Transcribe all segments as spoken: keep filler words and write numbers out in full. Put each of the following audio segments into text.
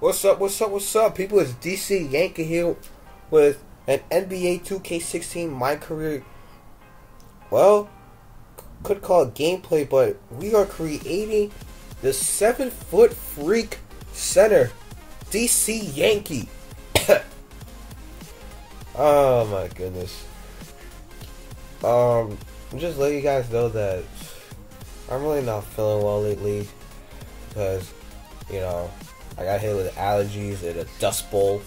What's up, what's up, what's up, people? It's D C Yankee here with an N B A two K sixteen MyCareer, well, could call it gameplay, but we are creating the seven foot Freq Center D C Yankee. Oh my goodness. Um, I'm just letting you guys know that I'm really not feeling well lately because, you know, I got hit with allergies and a dust bowl.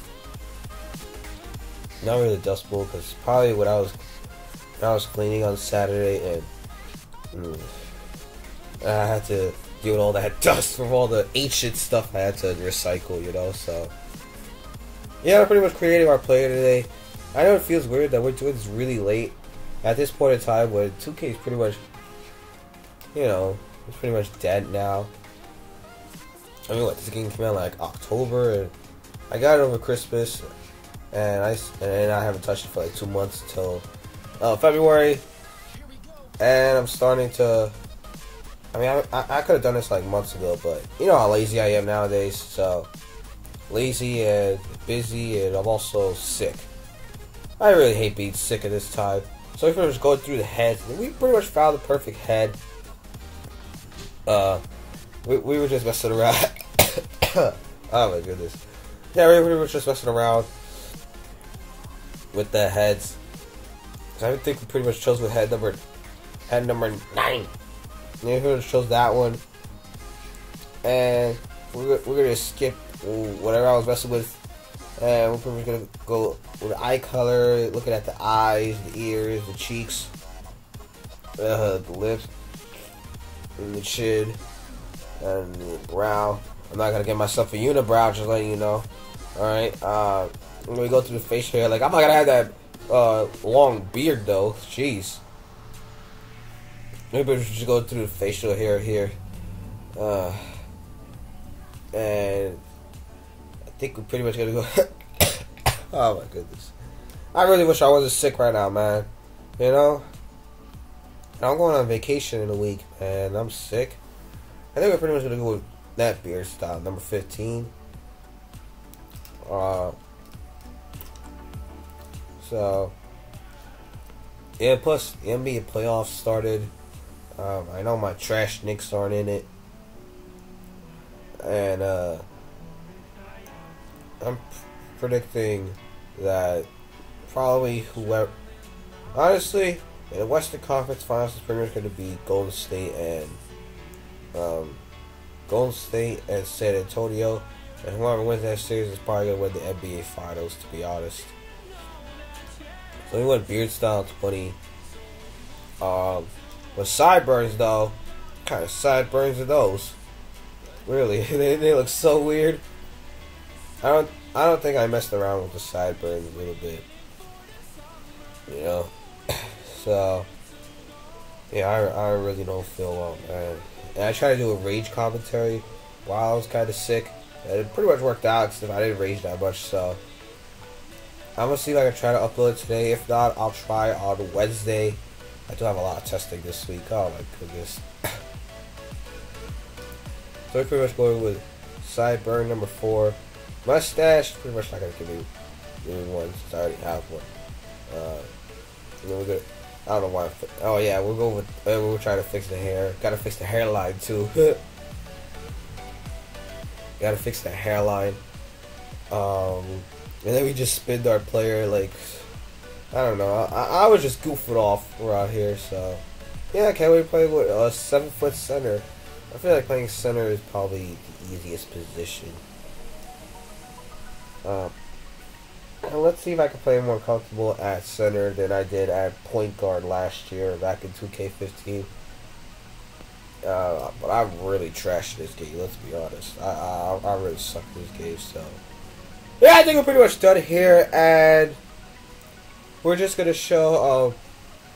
Not really a dust bowl, because probably when I was when I was cleaning on Saturday and mm, I had to deal with all that dust from all the ancient stuff I had to recycle, you know. So yeah, I pretty much created our player today. I know it feels weird that we're doing this really late at this point in time when two K is pretty much, you know, it's pretty much dead now. I mean, what, this game came out like October, and I got it over Christmas, and I and I haven't touched it for like two months until uh, February, and I'm starting to. I mean, I I, I could have done this like months ago, but you know how lazy I am nowadays. So lazy and busy, and I'm also sick. I really hate being sick at this time. So we pretty much going through the heads. We pretty much found the perfect head. Uh. We, we were just messing around. Oh my goodness. Yeah, we were just messing around with the heads. I think we pretty much chose with head number head number nine. Yeah, we pretty much chose that one. And we're, we're gonna skip whatever I was messing with. And we're pretty much gonna go with the eye color, looking at the eyes, the ears, the cheeks, uh, the lips, and the chin. And the brow. I'm not gonna get myself a unibrow, just letting you know. Alright, uh, I'm gonna go through the facial hair. Like, I'm not gonna have that uh, long beard though. Jeez. Maybe we should go through the facial hair here. Uh, and I think we're pretty much gonna go. Oh my goodness. I really wish I wasn't sick right now, man. You know? I'm going on vacation in a week, and I'm sick. I think we're pretty much gonna go with that beard style, number fifteen. Uh, so yeah. Plus, the N B A playoffs started. Um, I know my trash Knicks aren't in it, and uh, I'm predicting that probably whoever. Honestly, in the Western Conference Finals is pretty much gonna be Golden State and. Um, Golden State and San Antonio, and whoever wins that series is probably gonna win the N B A Finals, to be honest. So we went beard style twenty. Um, with sideburns though, what kind of sideburns are those? Really, they they look so weird. I don't I don't think I messed around with the sideburns a little bit. You know, so yeah, I I really don't feel well, man. And I tried to do a rage commentary while I was kind of sick. And it pretty much worked out because I didn't rage that much. So I'm going to see if I can try to upload it today. If not, I'll try on Wednesday. I do have a lot of testing this week. Oh my goodness. So we're pretty much going with sideburn number four. Mustache, pretty much not going to give me, give me one since I already have one. Uh, and then we're going to... I don't know why. Oh yeah, we'll go with. Uh, we'll try to fix the hair. Gotta fix the hairline too. Gotta fix the hairline. Um, and then we just spinned our player like. I don't know. I, I was just goofing off around here, so yeah. Can't wait to play with a seven foot center. I feel like playing center is probably the easiest position. Um. And let's see if I can play more comfortable at center than I did at point guard last year back in two K fifteen. Uh, but I really trashed this game, let's be honest. I, I, I really suck at this game, so. Yeah, I think we're pretty much done here, and we're just going to show, um,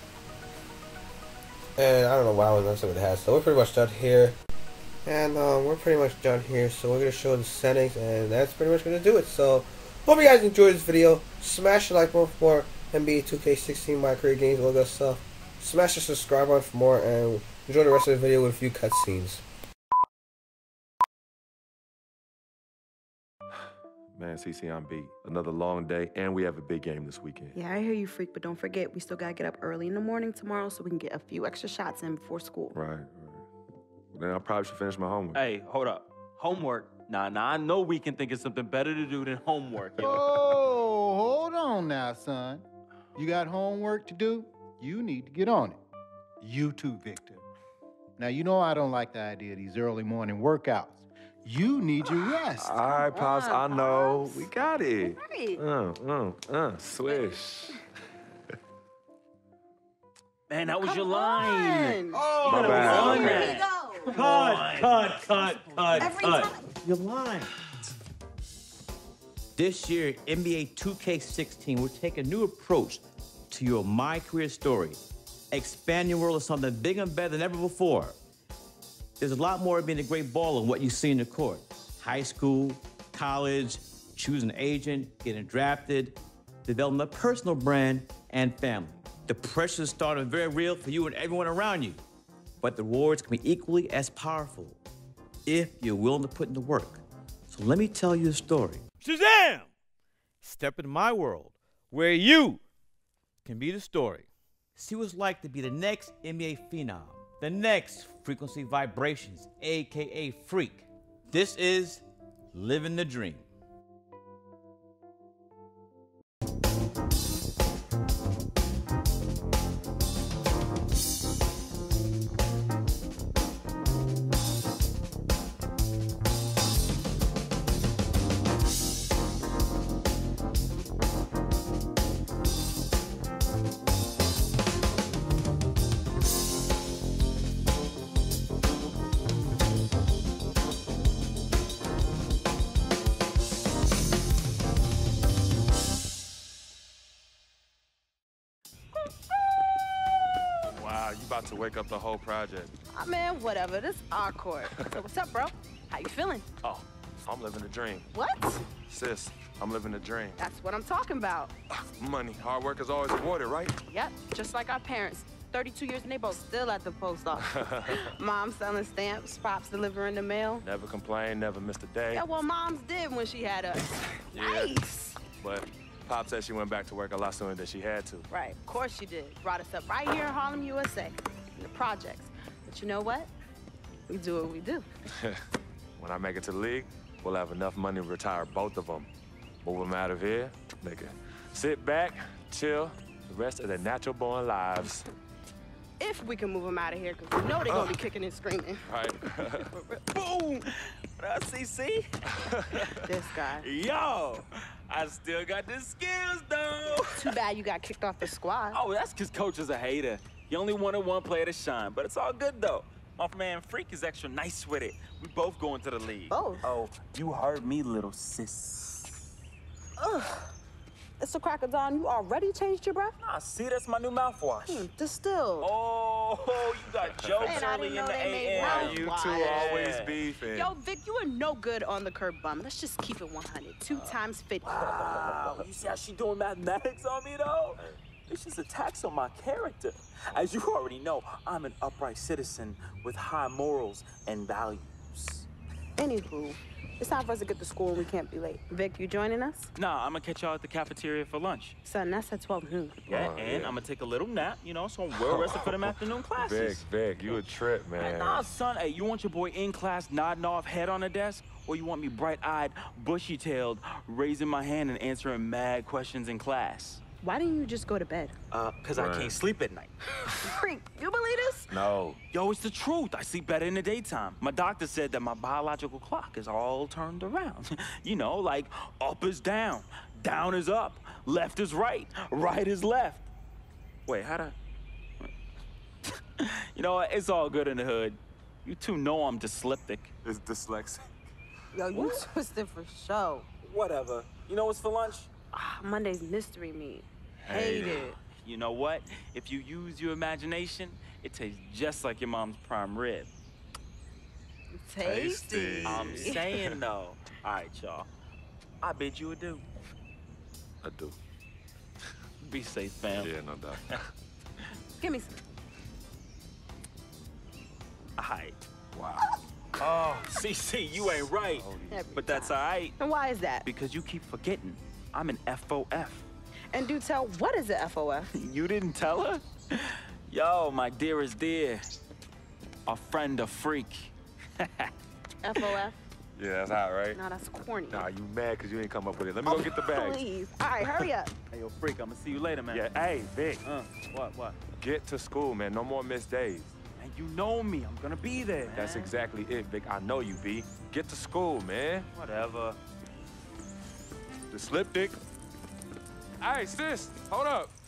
and I don't know why I was on some of the hats, so we're pretty much done here. And um, we're pretty much done here, so we're going to show the settings, and that's pretty much going to do it, so. Hope you guys enjoyed this video. Smash the like button for more N B A two K sixteen MyCareer games, all that stuff. Smash the subscribe button for more, and enjoy the rest of the video with a few cutscenes. Man, C C, I'm beat. Another long day, and we have a big game this weekend. Yeah, I hear you, Freq, but don't forget, we still gotta get up early in the morning tomorrow so we can get a few extra shots in before school. Right, right. Well, then I probably should finish my homework. Hey, hold up. Homework? Nah, nah, I know we can think of something better to do than homework, yo. Oh, hold on now, son. You got homework to do? You need to get on it. You too, Victor. Now, you know I don't like the idea of these early morning workouts. You need your rest. All right, Pops, I know. Pops. We got it. Right. Uh, uh, uh, swish. Man, that was Come your line. on. Oh, My bad. Here we go. Cut, cut, cut, cut, Every cut. time. Your line. This year, N B A two K sixteen will take a new approach to your MyCareer story. Expand your world of something bigger and better than ever before. There's a lot more of being a great baller than what you see in the court. High school, college, choosing an agent, getting drafted, developing a personal brand, and family. The pressure is starting very real for you and everyone around you. But the rewards can be equally as powerful if you're willing to put in the work. So let me tell you a story. Shazam! Step into my world where you can be the story. See what it's like to be the next N B A phenom, the next Frequency Vibrations, A K A Freq. This is Living the Dream. Wow, you about to wake up the whole project. Ah, man, whatever. This is our court. So what's up, bro? How you feeling? Oh, I'm living a dream. What? Sis, I'm living a dream. That's what I'm talking about. Money, hard work is always rewarded, right? Yep, just like our parents. thirty-two years and they both still at the post office. Mom selling stamps, Pops delivering the mail. Never complained, never missed a day. Yeah, well, Moms did when she had us. Yeah. Nice. But Pop said she went back to work a lot sooner than she had to. Right, of course she did. Brought us up right here in Harlem, U S A, in the projects. But you know what? We do what we do. When I make it to the league, we'll have enough money to retire both of them. Move them out of here, they can sit back, chill, the rest of their natural-born lives. If we can move them out of here, because we know they're going to be kicking and screaming. Right. Boom! What up, C C? This guy. Yo, I still got the skills, though. Too bad you got kicked off the squad. Oh, that's because Coach is a hater. You only wanted one player to shine, but it's all good, though. My man Freq is extra nice with it. We both going to the league. Both? Oh, you heard me, little sis. Ugh. It's a crack of dawn. You already changed your breath? Nah, see, that's my new mouthwash. Hmm, distilled. Oh, you got jokes Man, I early didn't in know the they made A M. mouthwash. You Why? two always beefing. Yo, Vic, you are no good on the curb bum. Let's just keep it one hundred. Two times fifty. Wow, you see how she doing mathematics on me, though? It's just a tax on my character. As you already know, I'm an upright citizen with high morals and values. Anywho, it's time for us to get to school and we can't be late. Vic, you joining us? Nah, I'm gonna catch y'all at the cafeteria for lunch. Son, that's at twelve noon. Yeah, Oh, and yeah. I'm gonna take a little nap, you know, so I'm well rested for them afternoon Vic, classes. Vic, you a trip, man. Hey, nah, son, hey, you want your boy in class nodding off, head on the desk? Or you want me bright-eyed, bushy-tailed, raising my hand and answering mad questions in class? Why didn't you just go to bed? Uh, cause Right. I can't sleep at night. Freak, you believe this? No. Yo, it's the truth. I sleep better in the daytime. My doctor said that my biological clock is all turned around. You know, like up is down, down is up, left is right, right is left. Wait, how'd I... You know what? It's all good in the hood. You two know I'm dyslexic. It's dyslexic. Yo, you twisted for show. Whatever. You know what's for lunch? Ah, Monday's mystery meat. Hate it. You know what? If you use your imagination, it tastes just like your mom's prime rib. Tasty. I'm saying though. All right, y'all. I bid you adieu. I do. Be safe, fam. Yeah, no doubt. Give me some. All right. Wow. Oh, C C, you ain't right. Every But that's time. all right, And why is that? because you keep forgetting. I'm an F O F. And do tell, what is the F O F? You didn't tell her? Yo, my dearest dear. A friend of Freq. F O F? Yeah, that's hot, right? No, that's corny. Nah, you mad because you ain't come up with it. Let me Oh, go get the bag. please. All right, hurry up. Hey, yo, Freq, I'm gonna see you later, man. Yeah, hey, Vic, Uh, what, what? get to school, man. No more missed days. Man, you know me. I'm gonna be there, That's man. exactly it, Vic. I know you, B. Get to school, man. Whatever. The slip dick. Hey, sis, hold up.